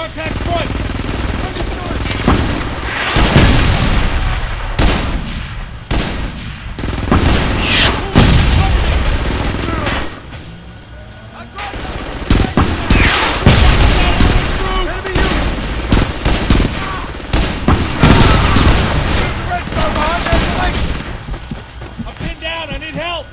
Contact front! I'm pinned down, I need help!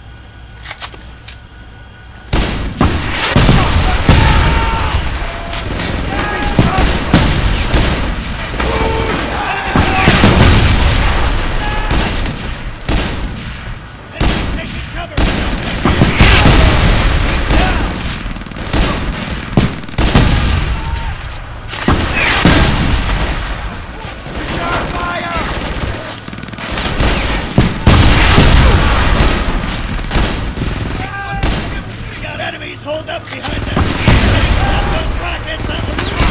Hold up behind them! Stop those rockets on the roof!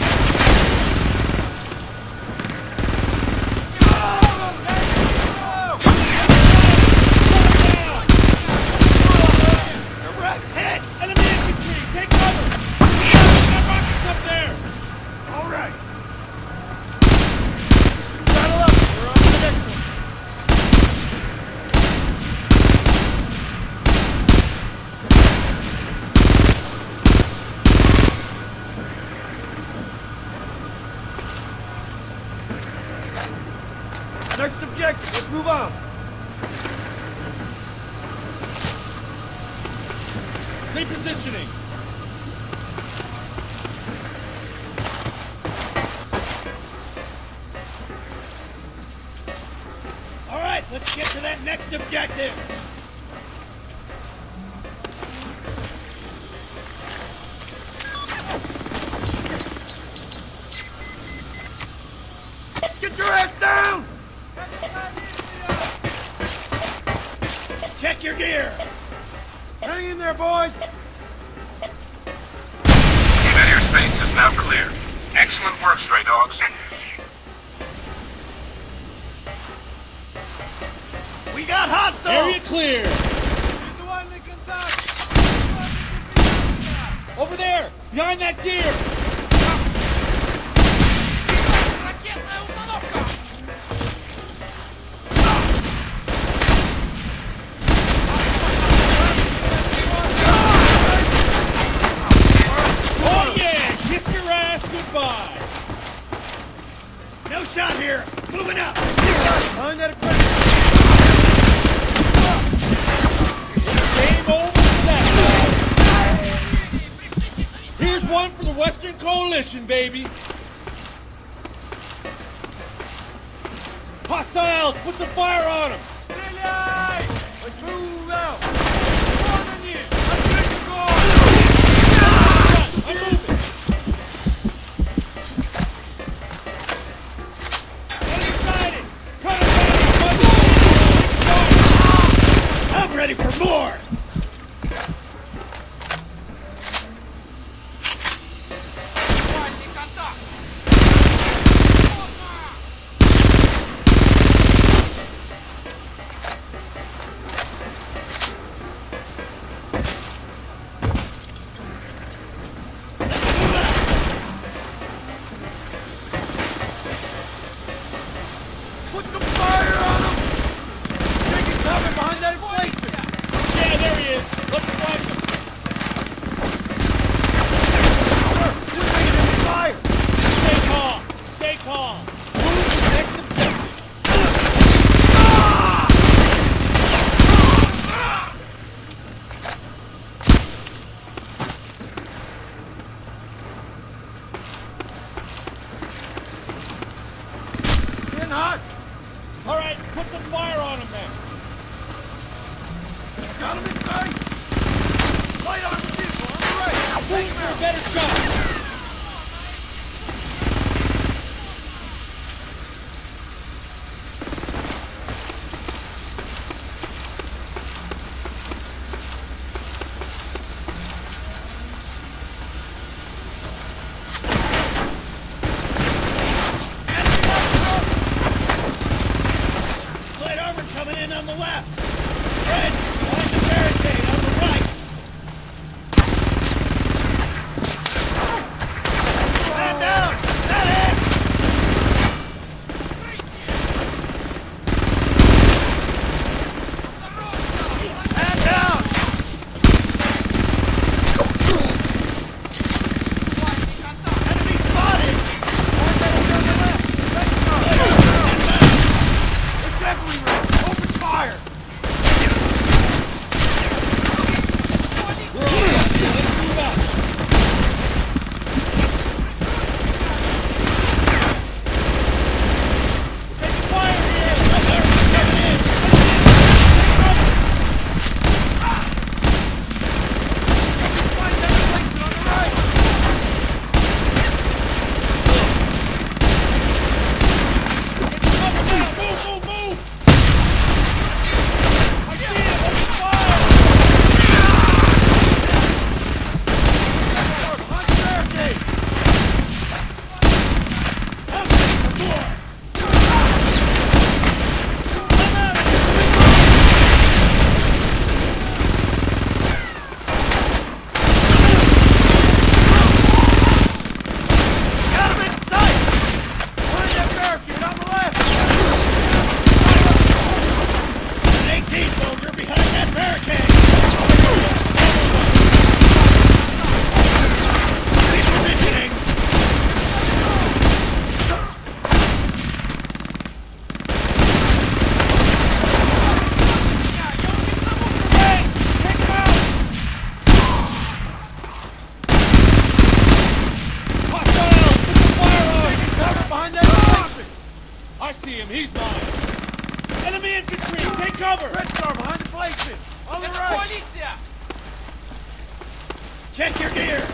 Direct hit! Enemy infantry! Take cover! Got rockets up there! All right! Saddle up! We're on to the next one! Next objective, let's move on. Repositioning. All right, let's get to that next objective. Get your ass down! Check your gear! Hang in there, boys! That airspace is now clear. Excellent work, Stray Dogs. We got hostiles! Area clear! Over there! Behind that gear! Goodbye! No shot here! Moving up! Behind that equipment! Game over for that guy! Here's one for the Western Coalition, baby! Hostiles! Put the fire on them! Let's move out! I'm moving! I'm ready for more! him. He's mine. Enemy infantry! Take cover! Red Star behind the blazes! On the right! Check your gear!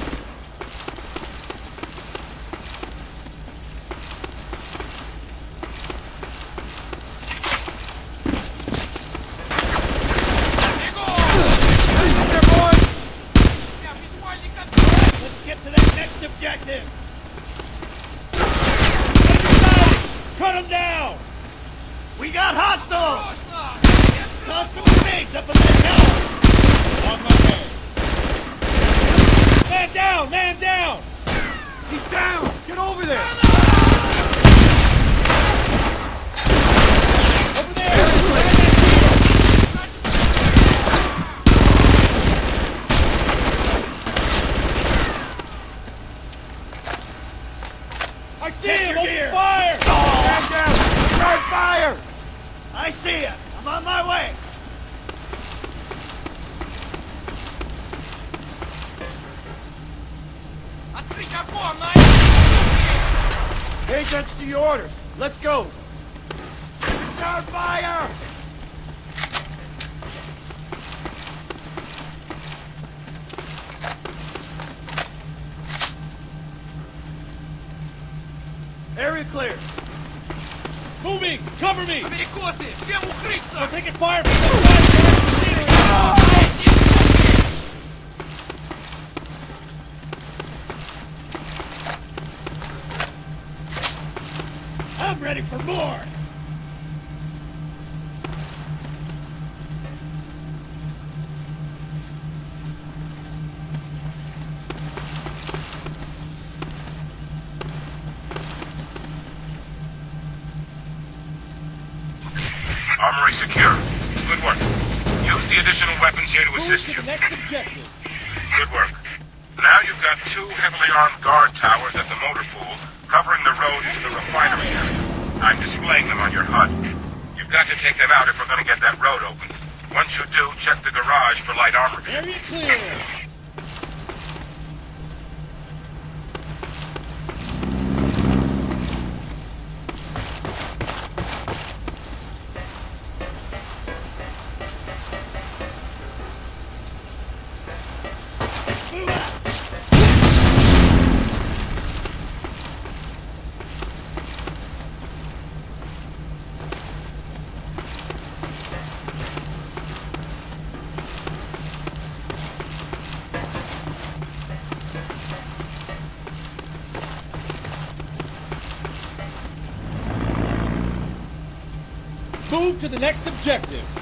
Let's get to that next objective! Cut him down! We got hostiles! Toss some grenades up in that hill! On my way. Man down! Man down! He's down! Get over there! Over there! I see him! Open fire! Man down! Start fire! I see ya! I'm on my way! Pay attention to your orders. Let's go! Start fire! Area clear. Moving! Cover me! Америкосы! Всем укрыться! We're taking fire from the side! I'm ready for more! Armory secure. Good work. Use the additional weapons here to Move assist to you. the next objective. Good work. Now you've got 2 heavily armed guard towers at the motor pool, covering the road into the refinery area. I'm displaying them on your HUD. You've got to take them out if we're going to get that road open. Once you do, check the garage for light armor. Area clear! Move out! Move to the next objective.